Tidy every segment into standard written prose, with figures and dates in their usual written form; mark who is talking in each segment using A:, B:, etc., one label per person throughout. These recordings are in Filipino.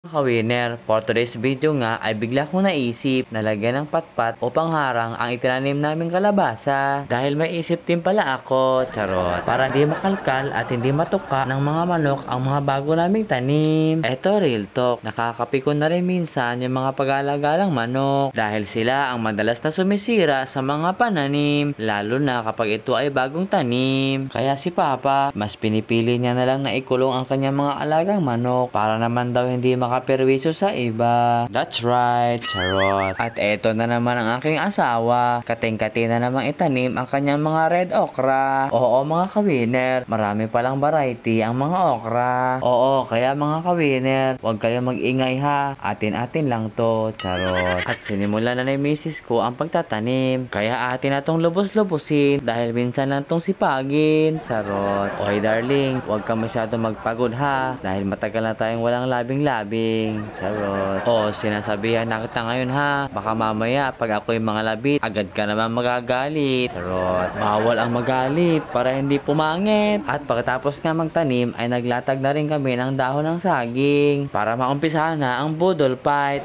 A: Ka-winner, for today's video nga ay bigla kong naisip na lagyan ng patpat o pangharang ang itinanim naming kalabasa dahil may isip din pala ako, charot, para hindi makalkal at hindi matuka ng mga manok ang mga bago naming tanim. Eto real talk, nakakapikon na rin minsan yung mga pag-alagalang manok dahil sila ang madalas na sumisira sa mga pananim, lalo na kapag ito ay bagong tanim. Kaya si Papa, mas pinipili niya na lang na ikulong ang kanyang mga alagang manok para naman daw hindi makaperwisyo sa iba. That's right, charot. At eto na naman ang aking asawa. Kating-kati na namang itanim ang kanyang mga red okra. Oo mga ka-winner, marami palang variety ang mga okra. Oo, kaya mga ka-winner, huwag kayong mag-ingay ha. Atin-atin lang to, charot. At sinimula na ni misis ko ang pagtatanim. Kaya atin na tong lubos-lubusin dahil minsan lang tong sipagin, charot. Oy darling, huwag ka masyado magpagod ha dahil matagal na tayong walang labing-labing. Charot. O, sinasabihan na kita ngayon ha. Baka mamaya, pag ako'y mga labit, agad ka naman magagalit. Charot. Bawal ang magalit para hindi pumangit. At pagkatapos nga magtanim, ay naglatag na rin kami ng dahon ng saging para maumpisahan na ang budol fight.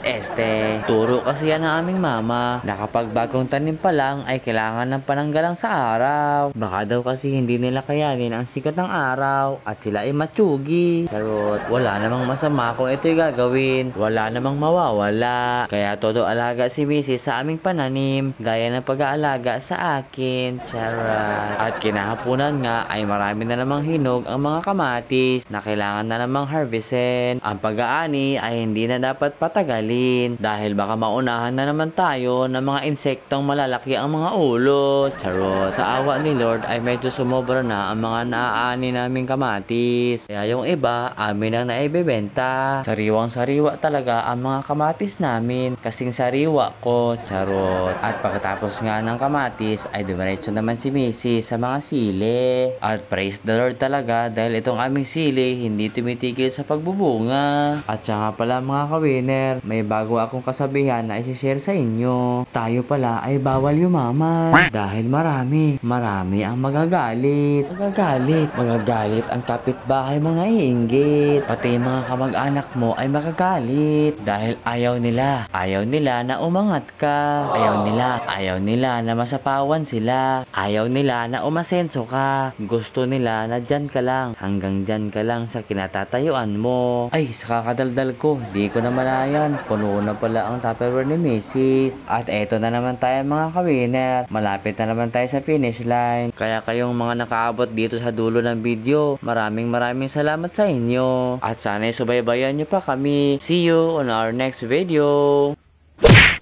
A: Turo kasi yan ng aming mama na kapag bagong tanim pa lang ay kailangan ng pananggalang sa araw. Baka daw kasi hindi nila kayanin ang sikat ng araw at sila ay matsugi. Charot. Wala namang masama kung ito'y gagawin, wala namang mawawala. Kaya todo alaga si Mrs. sa aming pananim, gaya ng pag-aalaga sa akin. Charot. At kinahapunan nga ay marami na namang hinog ang mga kamatis na kailangan na namang harvestin. Ang pag-aani ay hindi na dapat patagalin dahil baka maunahan na naman tayo ng mga insektong malalaki ang mga ulo. Charot. Sa awa ni Lord ay medyo sumobra na ang mga naaani naming kamatis. Kaya yung iba, amin ang naibebenta. Sariwang-sariwa talaga ang mga kamatis namin kasing sariwa ko, charot. At pagkatapos nga ng kamatis ay dumiretso naman si Mrs. sa mga sili. At praise the Lord talaga dahil itong aming sili hindi tumitigil sa pagbubunga. At siya nga pala mga ka-winner, may bago akong kasabihan na isi-share sa inyo. Tayo pala ay bawal yumaman dahil marami ang magagalit. Magagalit ang kapitbahay mga iinggit. Pati mga kamag-anak mo ay makagalit dahil ayaw nila na umangat ka, ayaw nila na masapawan sila, ayaw nila na umasenso ka, gusto nila na dyan ka lang, hanggang dyan ka lang sa kinatatayuan mo. Ay, sa kakadaldal ko, di ko na malayan, puno na pala ang tupperware ni Mrs. At eto na naman tayo mga ka-winner, malapit na naman tayo sa finish line. Kaya kayong mga nakaabot dito sa dulo ng video, maraming salamat sa inyo. At sana'y subaybayan nyo pa kami. See you on our next video.